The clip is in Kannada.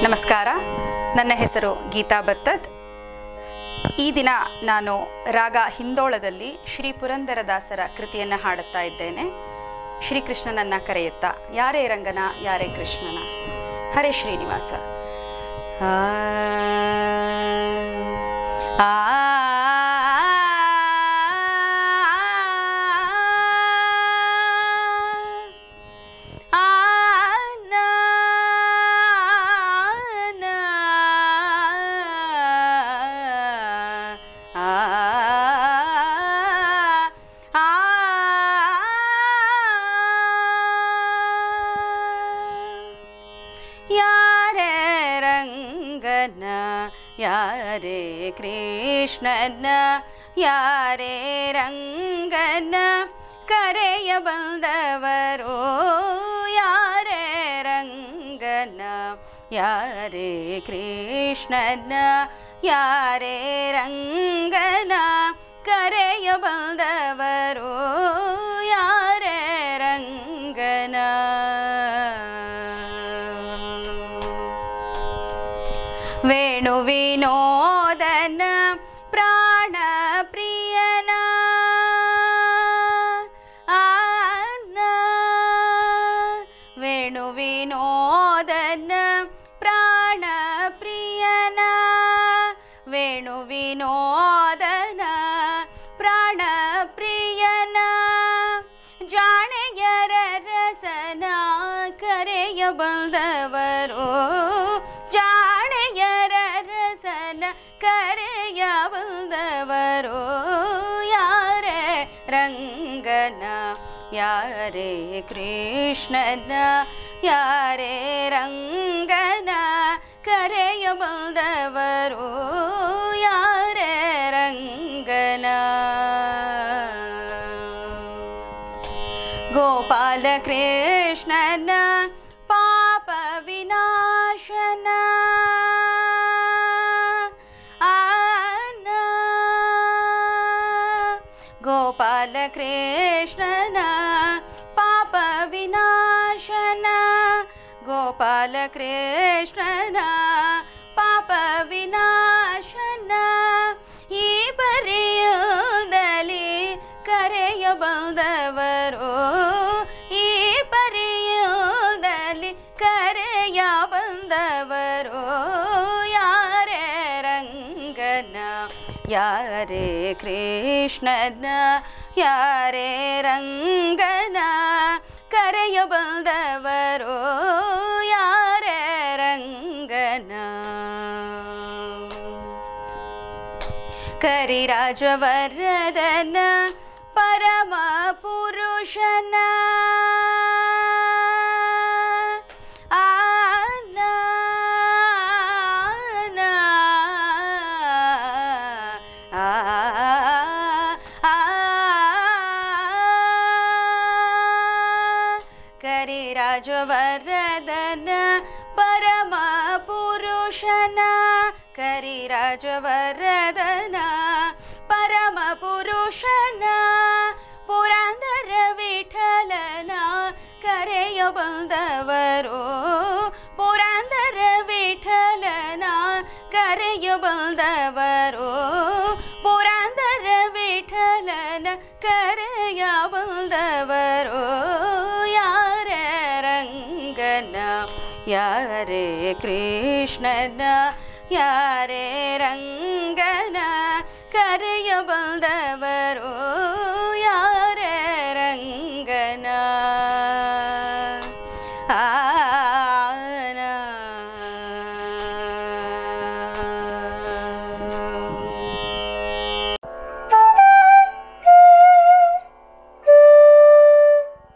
ನಮಸ್ಕಾರ. ನನ್ನ ಹೆಸರು ಗೀತಾ ಬತ್ತದ್. ಈ ದಿನ ನಾನು ರಾಗ ಹಿಂದೋಳದಲ್ಲಿ ಶ್ರೀ ಪುರಂದರದಾಸರ ಕೃತಿಯನ್ನು ಹಾಡುತ್ತಾ ಇದ್ದೇನೆ. ಶ್ರೀಕೃಷ್ಣನನ್ನ ಕರೆಯುತ್ತಾ ಯಾರೇ ರಂಗನ ಯಾರೇ ಕೃಷ್ಣನ ಹರೇ ಶ್ರೀನಿವಾಸ. ಯಾರೇ ರಂಗನ ಯಾರೇ ಕೃಷ್ಣನ ಯಾರೇ ರಂಗನ ಕರೆಯ ಬಂದವರು, ಯಾರೇ ರಂಗನ ಯಾರೇ ಕೃಷ್ಣನ ಯಾರೇ ರಂಗನ ಕರೆಯ ಬಂದವರು, ಯಾರೇ ರಂಗನ ವೇಣು ವಿನೋದನ ಪ್ರಾಣ ಪ್ರಿಯನ ವೇಣು ವಿನೋದನ ಪ್ರಾಣ ಪ್ರಿಯನ ವೇಣು ವಿನೋದನ ಪ್ರಾಣ ಪ್ರಿಯನ ಜಾಣೆಯರ ರಸನ ಕರೆಯ ಬಂದವರು, ಜಾಣೆಯರ ರಸನ ಕರೆಯ ಬಂದವರು, ಯಾರೇ ರಂಗನ ಯಾರೇ ಕೃಷ್ಣನ ಯಾರೇ ರಂಗನ ಕರೆಯ ಬಂದವರು, ಯಾರೇ ರಂಗನ ಗೋಪಾಲ ಕೃಷ್ಣನ ಪಾಪ ವಿನಾಶನ ಗೋಪಾಲ ಕೃಷ್ಣನ ಪಾಪ ವಿನಾಶನ ಗೋಪಾಲ ಕೃಷ್ಣನ ಪಾಪ ವಿನಾಶನ ಈ ಪರಿಯದಲ್ಲಿ ಕರೆಯ ಬಂದವರು, ಈ ಪರಿಯದಲ್ಲಿ ಕರೆಯ ಬಂದವರು, ಯಾರೇ ರಂಗನ ಯಾರೇ ಕೃಷ್ಣನ ಯಾರೇ ರಂಗನ ಕರೆಯ ಬಂದವರು, ಯಾರೇ ರಂಗನ ಕರಿರಾಜವರ್ಧನ ಪರಮ ಪುರುಷನ ಕರಿರಾಜವರ್ಧನ ಪರಮ ಪುರುಷನ ಕರಿರಾಜವರ್ಧನ ಪರಮ ಪುರುಷನ ಪುರಂದರ ವಿಠಲನ ಕರೆಯ ಬಂದವರು, ಪುರಂದರ ವಿಠಲನ ಕರೆಯ ಬಂದವರು, ಪುರಂದರ ವಿಠಲನ ಕರೆಯ ಬಂದವರು, ಯಾರೇ ರಂಗನ ಯಾರೇ ಕೃಷ್ಣನ ಯಾರೇ ರಂಗನ ಕರೆಯ ಬಂದವರು,